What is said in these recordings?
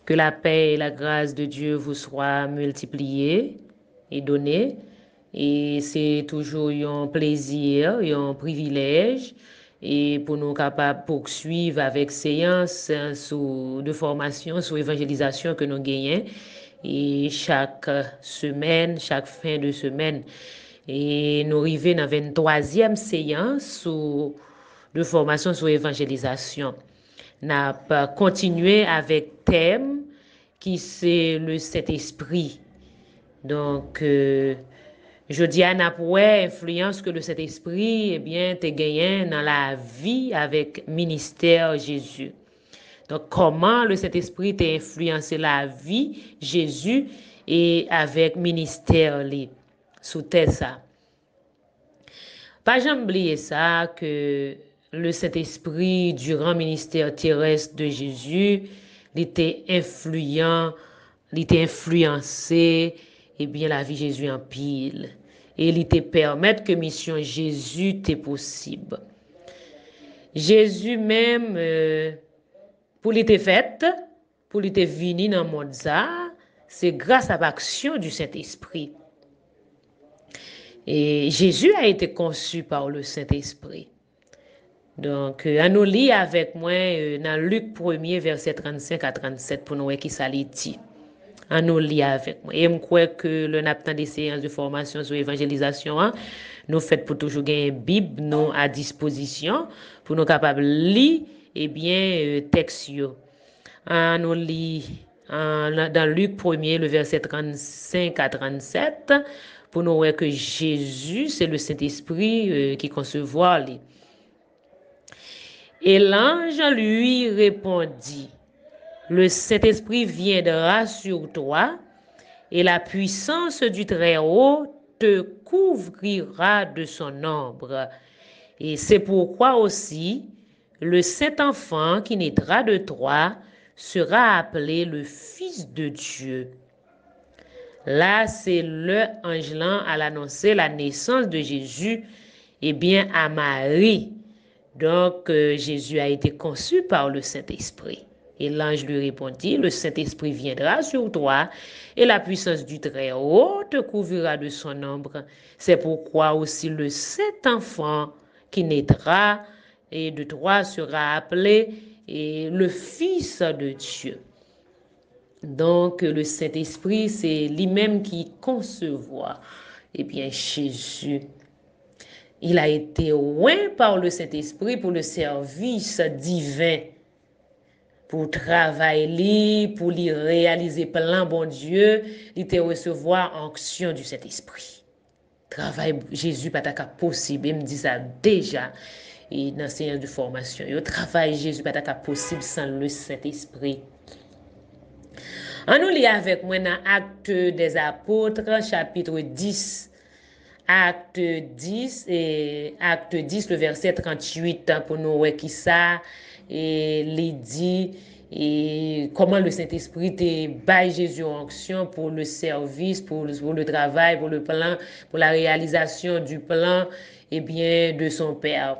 Que la paix et la grâce de Dieu vous soient multipliées et données. Et c'est toujours un plaisir et un privilège et pour nous capables de poursuivre avec séance de formation sur évangélisation que nous gagnons et chaque semaine, chaque fin de semaine. Et nous arrivons dans la 23e séance de formation sur évangélisation. Nous avons continué avec thème qui c'est le Saint-Esprit. Donc, je dis à Napoué, influence que le Saint-Esprit, eh bien, t'es gagné dans la vie avec ministère Jésus. Donc, comment le Saint-Esprit t'a influencé la vie Jésus et avec ministère sous terre ça. Pas jamais oublier ça que le Saint-Esprit durant le ministère terrestre de Jésus, il était influent, il était influencé et bien la vie Jésus en pile et il te permettre que mission Jésus t'est possible. Jésus même pour l'été fait, pour l'été venu dans le monde ça, c'est grâce à l'action du Saint-Esprit. Et Jésus a été conçu par le Saint-Esprit. Donc, à nous lire avec moi dans Luc 1er, verset 35 à 37 pour nous voir qui ça dit. À nous lire avec moi. Et je crois que le naptan des séances de formation sur l'évangélisation, hein, nous fait pour toujours gagner une Bible nous à disposition pour nous capables de lire et bien texte. À nous lire dans Luc 1er, le verset 35 à 37 pour nous voir que Jésus, c'est le Saint-Esprit qui concevoir lui. Et l'ange lui répondit, le Saint-Esprit viendra sur toi et la puissance du Très-Haut te couvrira de son ombre. Et c'est pourquoi aussi le Saint-Enfant qui naîtra de toi sera appelé le Fils de Dieu. Là, c'est le ange à l'annoncer la naissance de Jésus, et bien à Marie. Donc, Jésus a été conçu par le Saint-Esprit. Et l'ange lui répondit, le Saint-Esprit viendra sur toi et la puissance du Très-Haut te couvrira de son ombre. C'est pourquoi aussi le Saint-Enfant qui naîtra et de toi sera appelé et le Fils de Dieu. Donc, le Saint-Esprit, c'est lui-même qui concevoir. Eh bien, Jésus, il a été oint par le Saint-Esprit pour le service divin, pour travailler, pour lui réaliser plein bon Dieu, il était recevoir onction du Saint-Esprit. Travail Jésus pas possible, il me dit ça déjà et dans séance de formation. Le travail Jésus pas possible sans le Saint-Esprit. On nous lit avec moi dans Actes des Apôtres, chapitre 10. Acte 10 et Acte 10, le verset 38, pour nous voir qui ça, et les dit, et comment le Saint-Esprit te baille Jésus en action pour le service, pour le travail, pour le plan, pour la réalisation du plan, et bien de son Père.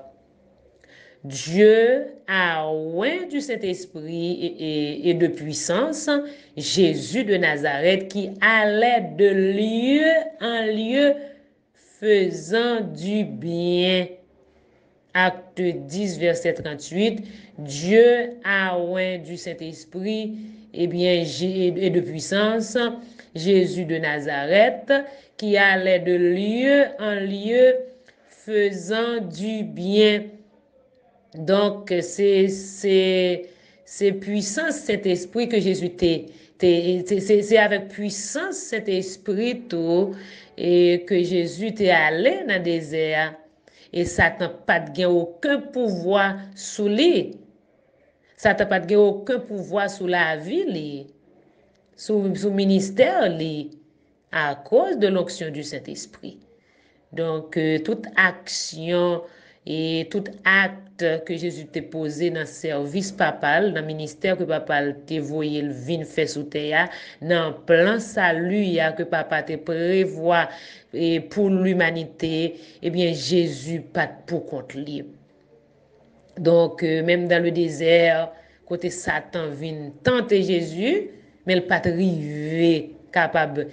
Dieu a oint du Saint-Esprit et de puissance Jésus de Nazareth qui allait de lieu en lieu faisant du bien. Acte 10, verset 38. Dieu a oint du Saint-Esprit et de puissance Jésus de Nazareth qui allait de lieu en lieu faisant du bien. Donc, c'est puissance cet esprit que Jésus c'est avec puissance cet esprit tout et que Jésus t'est allé dans le désert et ça n'a pas de aucun pouvoir sous lui. Ça n'a pas de aucun pouvoir sous la vie, sous le ministère à cause de l'onction du Saint-Esprit. Donc, toute action et tout acte que Jésus t'a posé dans le service papal, dans le ministère que papa t'a voyé le vin fait sous terre, dans le plan salut que papa t'a prévoit et pour l'humanité, eh bien, Jésus pas pour compte libre. Donc, même dans le désert, côté Satan vient tenter Jésus, mais il pas arrivé capable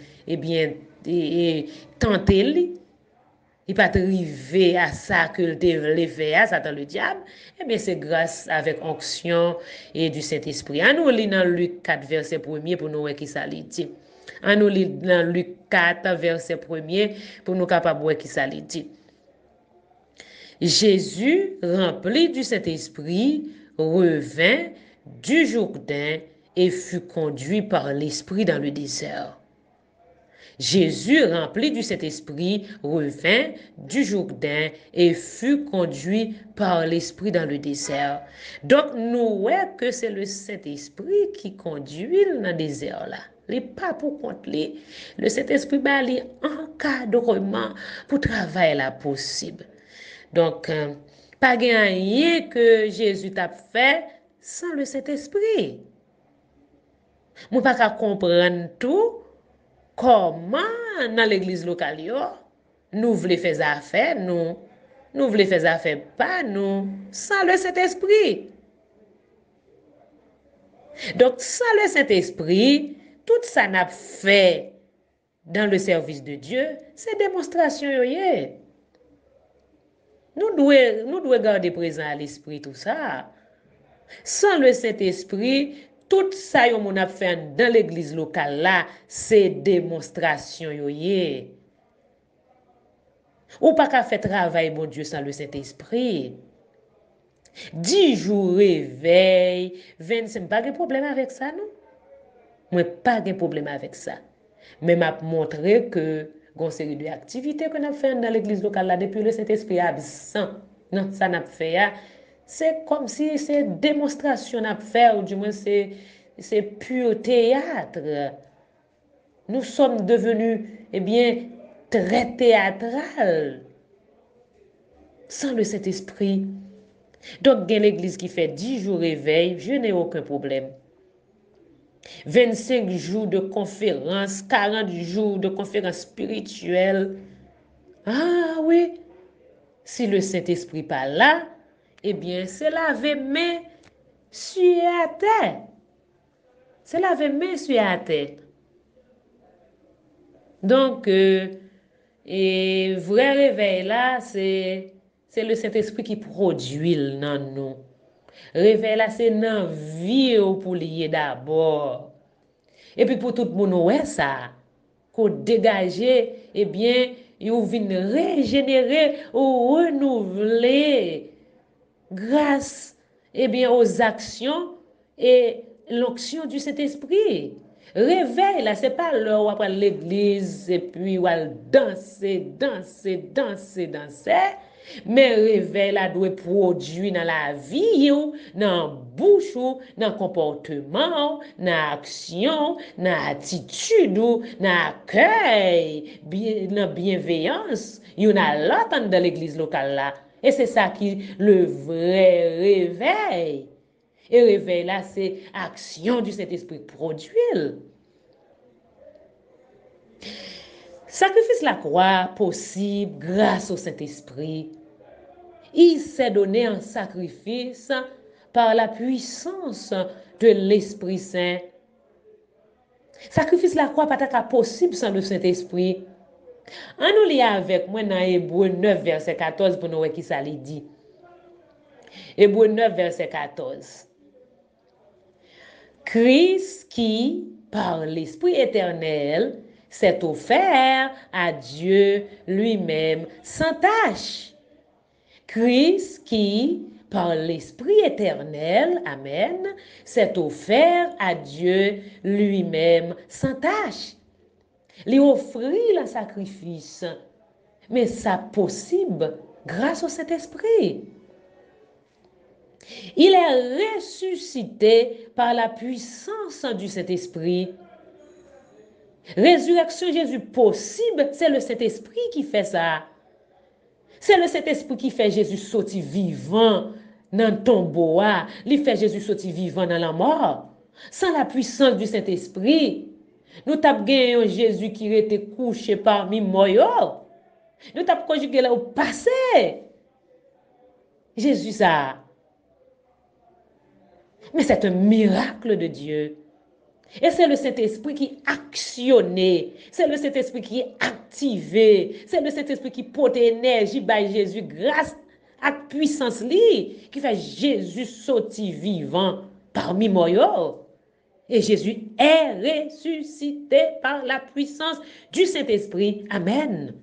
tenter lui. Il pas arrivé à ça que le devait faire, Satan le diable. Eh bien, c'est grâce avec onction et du Saint-Esprit. À nous lire dans Luc 4, verset 1er pour nous voir qui ça dit. À nous lire dans Luc 4, verset 1er pour nous capables de voir qui ça dit. Jésus, rempli du Saint-Esprit, revint du Jourdain et fut conduit par l'Esprit dans le désert. Jésus, rempli du Saint-Esprit, revint du Jourdain et fut conduit par l'Esprit dans le désert. Donc, nous voyons que c'est le Saint-Esprit qui conduit dans le désert là. Les pas pour compte les. Le Saint-Esprit est encadrement pour travailler là possible. Donc, pas rien que Jésus t'a fait sans le Saint-Esprit. Moi pas qu'à comprendre tout comment dans l'église locale nous voulons faire affaires nous voulons faire affaires pas nous sans le Saint-Esprit. Donc sans le Saint-Esprit, tout ça n'a fait dans le service de Dieu, c'est démonstration yoye. Nous devons garder présent à l'esprit tout ça. Sans le Saint-Esprit, tout ça que nous avons fait dans l'église locale là, c'est démonstration yoye. Ou pas qu'à faire travail bon Dieu sans le Saint-Esprit. 10 jours réveil, 25, pas de problème avec ça non? Moi pas de problème avec ça. Mais m'a montré que une série d'activités que nous avons fait dans l'église locale là depuis le Saint-Esprit absent. Non, ça n'a fait c'est comme si c'est démonstration n'a fait ou du moins c'est pur théâtre. Nous sommes devenus très théâtral sans le Saint-Esprit. Donc il y a l'église qui fait 10 jours réveil, je n'ai aucun problème. 25 jours de conférence, 40 jours de conférence spirituelle. Ah oui, si le Saint-Esprit pas là, eh bien, c'est laver main sur la terre. C'est laver main sur la terre. Donc, et vrai réveil là, c'est le Saint-Esprit qui produit dans nous. Réveil là, c'est dans vie pour lier d'abord. Et puis pour tout le monde, ouais, ça, qu'on dégage, eh bien, ils viennent régénérer ou renouveler grâce, aux actions et l'onction du Saint-Esprit. Réveil, là, c'est pas l'heure où après l'église et puis où danser. Mais réveil, là, doit produire dans la vie, dans la bouche, dans le comportement, dans l'action, dans l'attitude, dans l'accueil, dans la bienveillance. Il y en a l'autre dans l'église locale là. Et c'est ça qui le vrai réveil. Et réveil là, c'est action du Saint-Esprit produit. Sacrifice la croix possible grâce au Saint-Esprit. Il s'est donné un sacrifice par la puissance de l'Esprit Saint. Sacrifice la croix pas possible sans le Saint-Esprit. On nous lit avec moi dans Hébreu 9, verset 14 pour nous voir qui ça dit. Hébreu 9, verset 14. Christ qui, par l'Esprit éternel, s'est offert à Dieu lui-même sans tâche. Christ qui, par l'Esprit éternel, amen, s'est offert à Dieu lui-même sans tâche. Lui offrir le sacrifice, mais ça possible grâce au Saint-Esprit. Il est ressuscité par la puissance du Saint-Esprit. Résurrection Jésus possible, c'est le Saint-Esprit qui fait ça. C'est le Saint-Esprit qui fait Jésus sortir vivant dans le tombeau. Il fait Jésus sortir vivant dans la mort. Sans la puissance du Saint-Esprit, nous avons gagné un Jésus qui était couché parmi morts. Nous avons conjugué là au passé. Jésus ça. Mais c'est un miracle de Dieu. Et c'est le Saint-Esprit qui actionnait, c'est le Saint-Esprit qui activait, c'est le Saint-Esprit qui porte énergie par Jésus grâce à la puissance qui fait Jésus sortir vivant parmi moi. Et Jésus est ressuscité par la puissance du Saint-Esprit. Amen.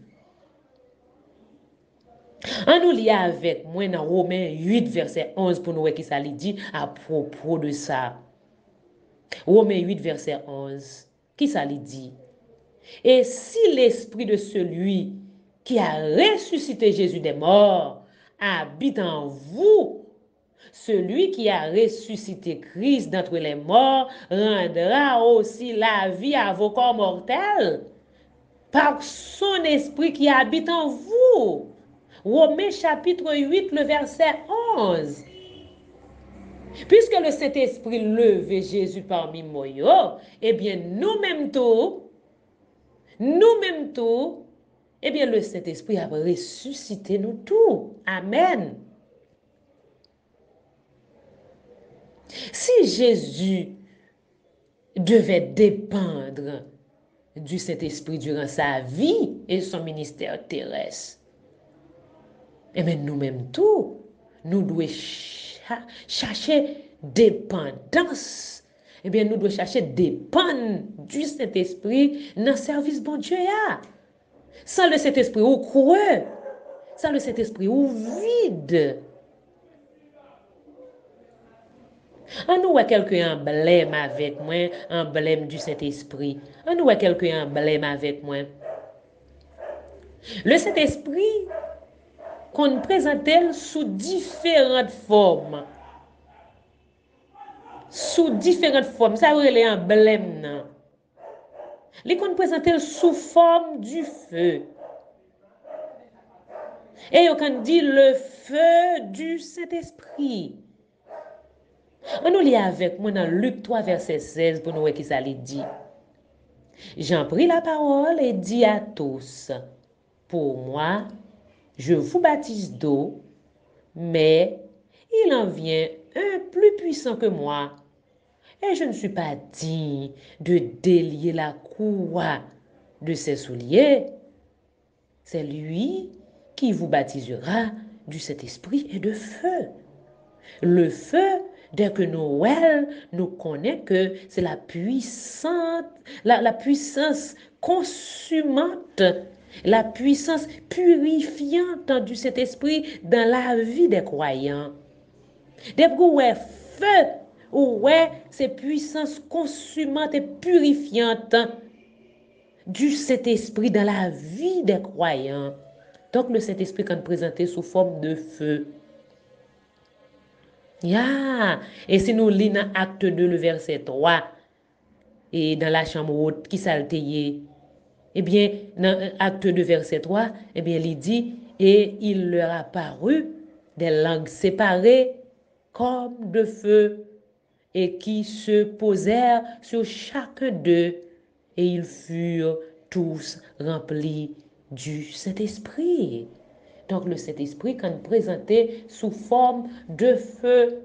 On nous lit avec moi dans Romains 8, verset 11 pour nous voir qui ça dit à propos de ça. Romains 8, verset 11. Qui ça dit? Et si l'esprit de celui qui a ressuscité Jésus des morts habite en vous, celui qui a ressuscité Christ d'entre les morts rendra aussi la vie à vos corps mortels par son esprit qui habite en vous. Romains chapitre 8, le verset 11. Puisque le Saint-Esprit levait Jésus parmi moi, eh bien nous-mêmes tout, eh bien le Saint-Esprit a ressuscité nous tous. Amen. Si Jésus devait dépendre du Saint-Esprit durant sa vie et son ministère terrestre, eh bien nous-mêmes tout, nous devons chercher dépendance. Eh bien, nous devons chercher dépendre du Saint-Esprit dans le service bon Dieu. Sans le Saint-Esprit ou creux, sans le Saint-Esprit ou vide. On nous a quelques emblèmes avec moi, emblème du Saint-Esprit. On nous a quelques emblèmes avec moi. Le Saint-Esprit qu'on présente sous différentes formes. Sous différentes formes. Ça veut les emblèmes. Les qu'on présente sous forme du feu. Et on dit le feu du Saint-Esprit. On nous lit avec moi dans Luc 3, verset 16 pour nous voir qui ça dit. J'en pris la parole et dit à tous, pour moi, je vous baptise d'eau, mais il en vient un plus puissant que moi, et je ne suis pas digne de délier la courroie de ses souliers. C'est lui qui vous baptisera du Saint-Esprit et de feu. Le feu, dès que Noël nous connaît que c'est la puissance consumante, la puissance purifiante du Saint-Esprit dans la vie des croyants. Dès que ouais feu, ouais c'est puissance consumante et purifiante du Saint-Esprit dans la vie des croyants. Donc le Saint-Esprit quand présenté sous forme de feu. Et si nous lisons acte 2, le verset 3, et dans la chambre haute qui s'alteye, eh bien, dans acte 2, verset 3, eh bien, il dit, et il leur apparut des langues séparées comme de feu, et qui se posèrent sur chaque d'eux, et ils furent tous remplis du Saint-Esprit. Donc le Saint-Esprit, quand présenté sous forme de feu.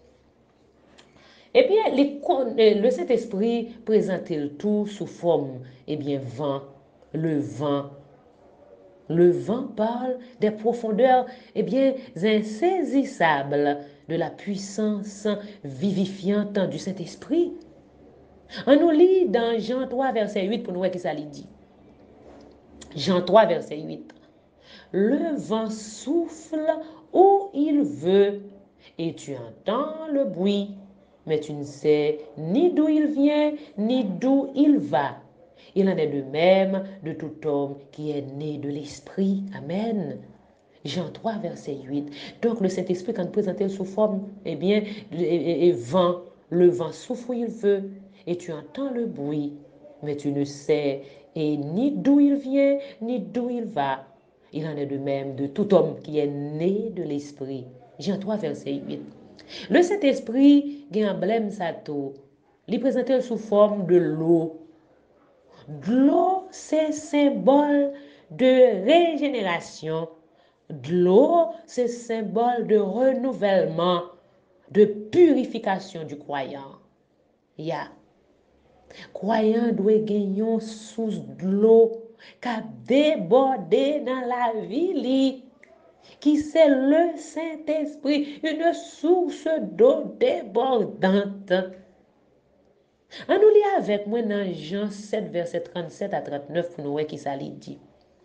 Eh bien, le Saint-Esprit présentait le tout sous forme, eh bien, vent, le vent. Le vent parle des profondeurs, eh bien, insaisissables de la puissance vivifiante du Saint-Esprit. On nous lit dans Jean 3, verset 8, pour nous voir qui ça dit. Jean 3, verset 8. Le vent souffle où il veut et tu entends le bruit, mais tu ne sais ni d'où il vient ni d'où il va. Il en est de même de tout homme qui est né de l'Esprit. Amen. Jean 3, verset 8. Donc le Saint-Esprit, quand présenté sous forme, eh bien, vent, le vent souffle où il veut et tu entends le bruit, mais tu ne sais ni d'où il vient ni d'où il va. Il en est de même de tout homme qui est né de l'Esprit. Jean 3, verset 8. Le Saint-Esprit, qui est emblème sato, il présenté sous forme de l'eau. De l'eau, c'est symbole de régénération. De l'eau, c'est symbole de renouvellement. de purification du croyant. Ya. Croyant doit gagner sous de l'eau qui a débordé dans la vie, qui c'est le Saint-Esprit, une source d'eau débordante. On nous lit avec moi dans Jean 7, verset 37 à 39 pour nous voir qui ça dit.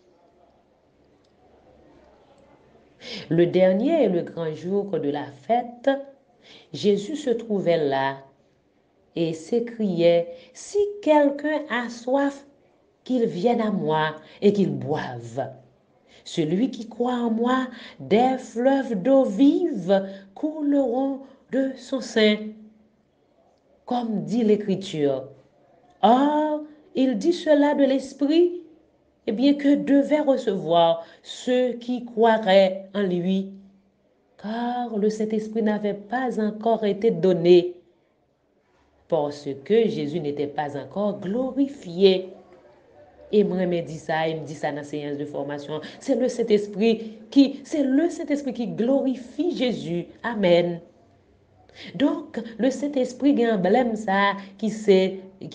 Le dernier et le grand jour de la fête, Jésus se trouvait là et s'écriait, « Si quelqu'un a soif, qu'il vienne à moi et qu'il boive. Celui qui croit en moi, des fleuves d'eau vive couleront de son sein, comme dit l'Écriture. Or, il dit cela de l'Esprit, eh bien que devaient recevoir ceux qui croiraient en lui, car le Saint-Esprit n'avait pas encore été donné, parce que Jésus n'était pas encore glorifié. Et moi, il me dit ça dans la séance de formation. C'est le Saint-Esprit qui glorifie Jésus. Amen. Donc, le Saint-Esprit a un emblème ça qui c'est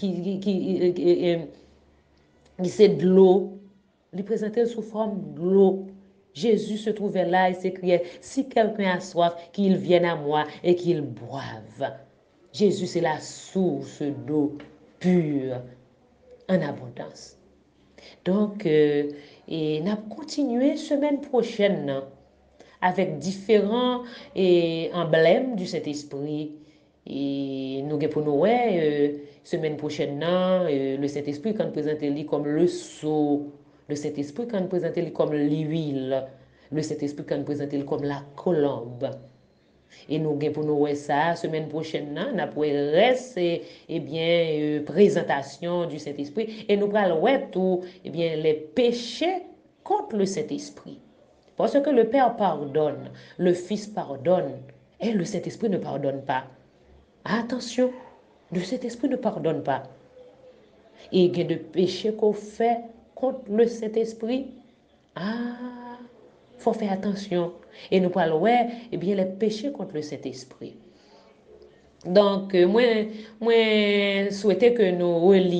de l'eau. Il présentait sous forme de l'eau. Jésus se trouvait là et s'écriait, si quelqu'un a soif, qu'il vienne à moi et qu'il boive. Jésus, c'est la source d'eau pure en abondance. Donc, et nous allons continuer semaine prochaine avec différents emblèmes du Saint-Esprit. Et nous pour nous, semaine prochaine, le Saint-Esprit, quand nous présentons comme le sceau, le Saint-Esprit, quand nous présentons comme l'huile, le Saint-Esprit, quand nous présentons comme la colombe. Et nous pour nous ça semaine prochaine n'a pour reste bien présentation du Saint-Esprit et nous parlons tout bien les péchés contre le Saint-Esprit. Parce que le Père pardonne, le Fils pardonne et le Saint-Esprit ne pardonne pas. Attention, le Saint-Esprit ne pardonne pas. Et il y a des péchés qu'on fait contre le Saint-Esprit. Faut faire attention. Et nous parlons, bien, les péchés contre le Saint-Esprit. Donc, moi, souhaitais que nous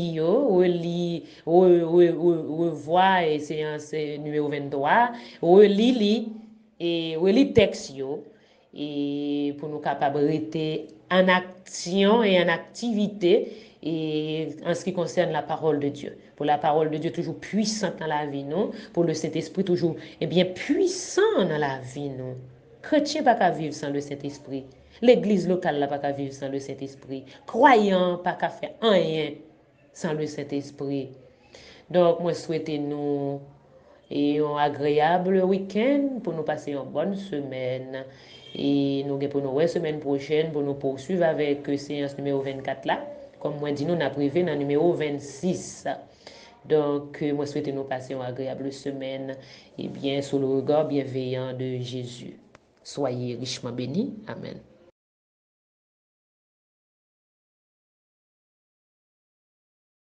revoie et séance numéro 23, relis texte et pour nous capables rester en action et en activité et en ce qui concerne la parole de Dieu. Pour la parole de Dieu toujours puissante dans la vie, non? Pour le Saint-Esprit toujours, bien, puissant dans la vie, non? Chrétien pas qu'à vivre sans le Saint-Esprit. L'église locale n'a pas qu'à vivre sans le Saint-Esprit. Croyant pas qu'à faire rien sans le Saint-Esprit. Donc, moi, souhaitez nous un agréable week-end pour nous passer une bonne semaine. Et nous pour nous semaine prochaine pour nous poursuivre avec séance numéro 24 là. Comme moi dit, nous avons privé dans le numéro 26. Donc, moi souhaite nous passer une agréable semaine et bien sous le regard bienveillant de Jésus. Soyez richement bénis. Amen.